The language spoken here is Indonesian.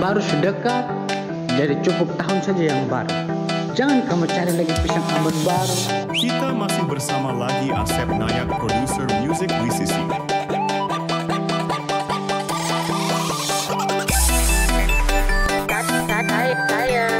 baru sedekat, jadi cukup tahun saja yang baru. Jangan kamu cari lagi pisang ambon baru. Kita masih bersama lagi Asep Nayak, produser musik WCC. Saya